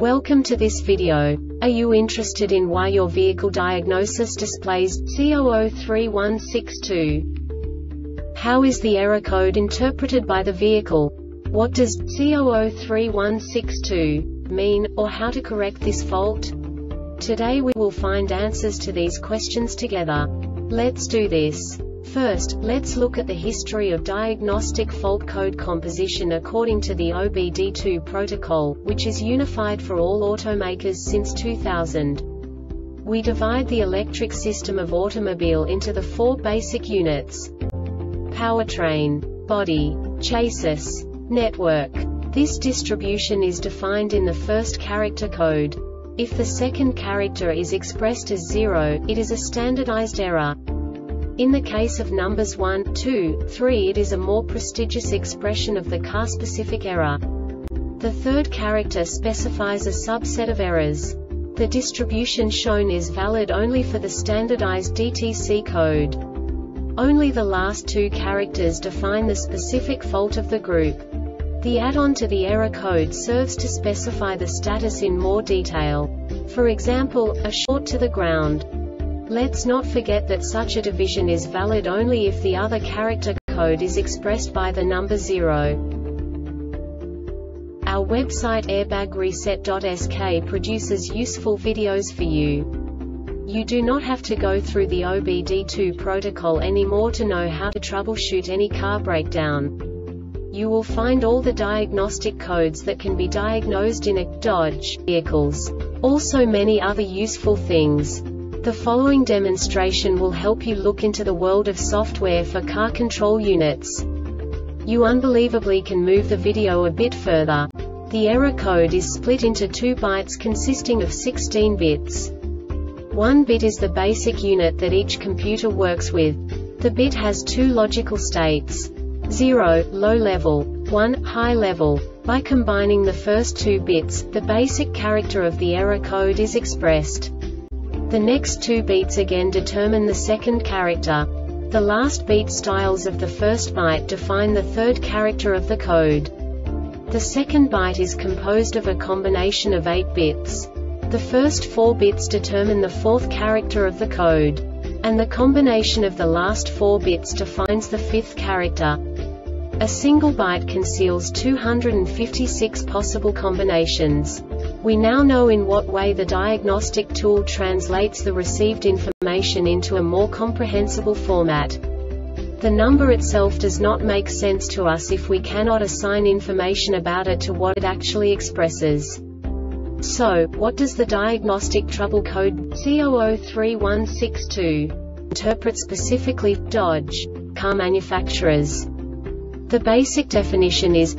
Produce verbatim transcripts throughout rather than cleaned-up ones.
Welcome to this video. Are you interested in why your vehicle diagnosis displays zero zero three one six two? How is the error code interpreted by the vehicle? What does zero zero three one six two mean, or how to correct this fault? Today we will find answers to these questions together. Let's do this. First, let's look at the history of diagnostic fault code composition according to the O B D two protocol, which is unified for all automakers since two thousand. We divide the electric system of automobile into the four basic units: powertrain, body, chassis, network. This distribution is defined in the first character code. If the second character is expressed as zero, it is a standardized error. In the case of numbers one, two, three, it is a more prestigious expression of the car-specific error. The third character specifies a subset of errors. The distribution shown is valid only for the standardized D T C code. Only the last two characters define the specific fault of the group. The add-on to the error code serves to specify the status in more detail. For example, a short to the ground. Let's not forget that such a division is valid only if the other character code is expressed by the number zero. Our website airbag reset dot S K produces useful videos for you. You do not have to go through the O B D two protocol anymore to know how to troubleshoot any car breakdown. You will find all the diagnostic codes that can be diagnosed in a Dodge vehicles. Also many other useful things. The following demonstration will help you look into the world of software for car control units. You unbelievably can move the video a bit further. The error code is split into two bytes consisting of sixteen bits. One bit is the basic unit that each computer works with. The bit has two logical states: zero, low level, one, high level. By combining the first two bits, the basic character of the error code is expressed. The next two beats again determine the second character. The last beat styles of the first byte define the third character of the code. The second byte is composed of a combination of eight bits. The first four bits determine the fourth character of the code. And the combination of the last four bits defines the fifth character. A single byte conceals two hundred fifty-six possible combinations. We now know in what way the diagnostic tool translates the received information into a more comprehensible format. The number itself does not make sense to us if we cannot assign information about it to what it actually expresses. So, what does the diagnostic trouble code zero zero three one six two interpret specifically for Dodge car manufacturers? The basic definition is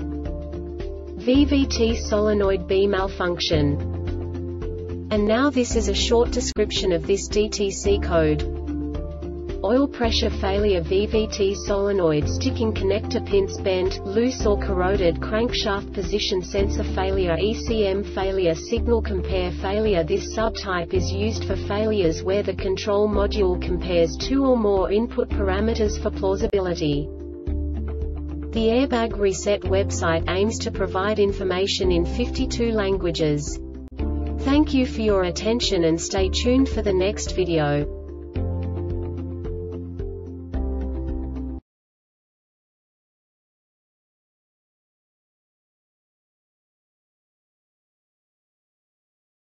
V V T solenoid B malfunction. And now this is a short description of this D T C code. Oil pressure failure, V V T solenoid sticking connector pins bent, loose or corroded, crankshaft position sensor failure, E C M failure, signal compare failure. This subtype is used for failures where the control module compares two or more input parameters for plausibility. The Airbag Reset website aims to provide information in fifty-two languages. Thank you for your attention and stay tuned for the next video.